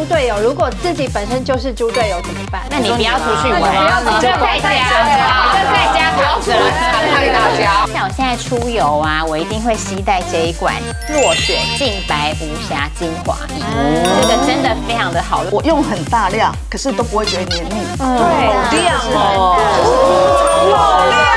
队友，如果自己本身就是猪队友怎么办？ 那你不要出去玩， 你就在家躺着， 害大家。 像我现在出游啊，我一定会携带这一罐落雪净白无瑕精华液，这个真的非常的好用。 我用很大量，可是都不会觉得黏腻。 对， 好亮哦，好亮。